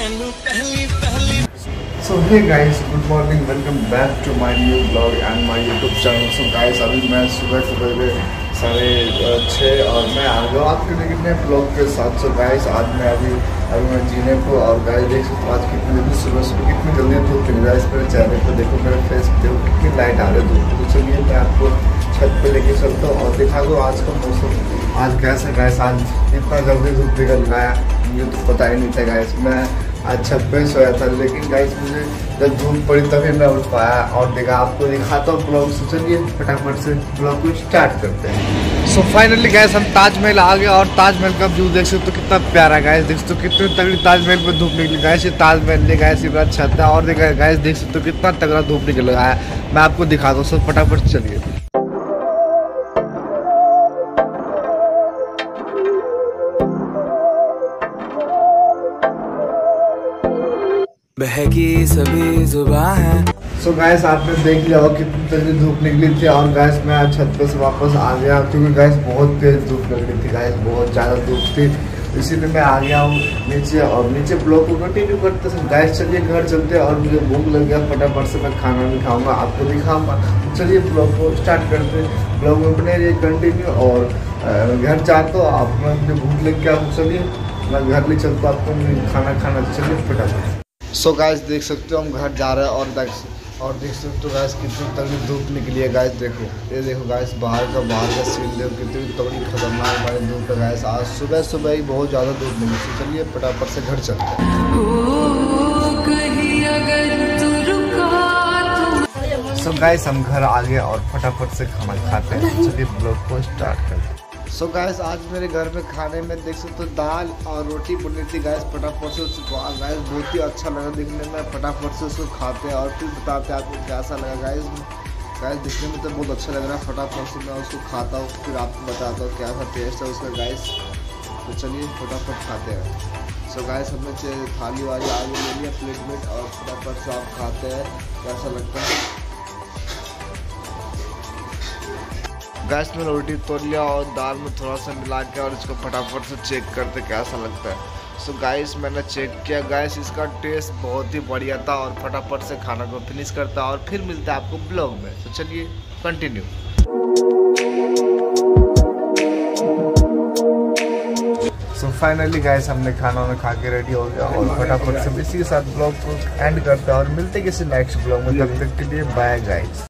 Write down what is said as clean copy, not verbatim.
So hey guys, good morning, welcome back to my new vlog and my YouTube channel. So guys, अभी मैं सुबह 6:30 और मैं आ गया आपके लिए कितने ब्लॉग के साथ। So guys, आज मैं अभी मैं जीने को और गाइस देख सकते हो आज कितनी जल्दी सुबह कितनी जल्दी धूप निकल रहा है। इस मेरे चेहरे पर देखो, मेरे फेस पे देखो कितनी लाइट आ रही है धूप। तो चलिए मैं आपको छत पे लेके चलता हूँ और दिखा दो आज का मौसम आज कैसा। गाइस आज इतना जल्दी धूप निकल रहा है मुझे तो पता ही नहीं था। गाइस मैं आज छत पे सोया था, लेकिन गाइस मुझे जब धूप पड़ी तभी मैं उठ पाया और देखा आपको दिखाता हूँ ब्लॉग। से चलिए फटाफट से ब्लॉग को स्टार्ट करते हैं। सो फाइनली गाइस हम ताजमहल आ गए और ताजमहल का व्यू देख सकते हो कितना प्यारा। गाइस देख सकते हो कितनी तगड़ी ताजमहल में धूप निकली। गाइस ये ताजमहल ने गाइस ये छत है और देखा गाइस देख सकते हो कितना तगड़ा धूप निकल रहा है। मैं आपको दिखाता हूँ, सब फटाफट चलिए। बहकी सभी जुबां है। सो गाइस आपने देख लिया होगा कितनी तगड़ी धूप निकली थी और गाइस मैं छत पे से वापस आ गया क्योंकि गाइस बहुत तेज धूप लग रही थी। गाइस बहुत ज़्यादा धूप थी, इसीलिए मैं आ गया हूँ नीचे और नीचे ब्लॉग को कंटिन्यू करते हैं। गाइस चलिए घर चलते हैं और मुझे भूख लग गया, फटाफट से मैं खाना भी खाऊंगा, आपको दिखाऊंगा। चलिए ब्लॉग को स्टार्ट करते हैं, ब्लॉग में बने रहिए कंटिन्यू। और घर जाता हूँ आप मुझे भूख लग गया, चलिए मैं घर ले चलता हूँ आपको खाना खाना। चलिए फटाफट। सो गाइस देख सकते हो हम घर जा रहे हैं और देख सकते हो गाइस कितनी तगड़ी धूप निकली है। गाइस देखो, ये देखो गाइस बाहर का सीन देखो कितनी तगड़ी खतरनाक हमारी धूप है। गाइस आज सुबह ही बहुत ज़्यादा धूप निकली। तो चलिए फटाफट से घर चलते हैं। सो गाइस हम घर आ गए और फटाफट से खाना खाते हैं। चलिए ब्लॉग को स्टार्ट करते हैं। सो गाइस आज मेरे घर में खाने में देख सकते हो दाल और रोटी बनी थी। गाइस फटाफट से उसको गाइस बहुत ही अच्छा लगा देखने में। फटाफट से उसको खाते हैं और फिर बताते हैं आपको कैसा लगा। गाइस दिखने में तो बहुत अच्छा लग रहा है। फटाफट से मैं उसको खाता हूँ फिर आपको बताता हूँ कैसा टेस्ट है उसका। गाइस तो चलिए फटाफट खाते हैं। सो गाइस हमने थाली वाली आगे ले लिया प्लेट में और फटाफट से आप खाते हैं कैसा लगता है। गैस में रोटी तोड़ लिया और दाल में थोड़ा सा मिला के और इसको फटाफट से चेक करते कैसा लगता है। सो गाइस मैंने चेक किया। गाइस इसका टेस्ट बहुत ही बढ़िया था और फटाफट से खाना को फिनिश करता और फिर मिलता है आपको ब्लॉग में। तो चलिए कंटिन्यू। सो फाइनली गाइस हमने खाना खा के रेडी हो गया और फटाफट से इसी के साथ ब्लॉग को एंड करते हैं और मिलते किसी नेक्स्ट ब्लॉग में। तब तक के लिए बाय गाइस।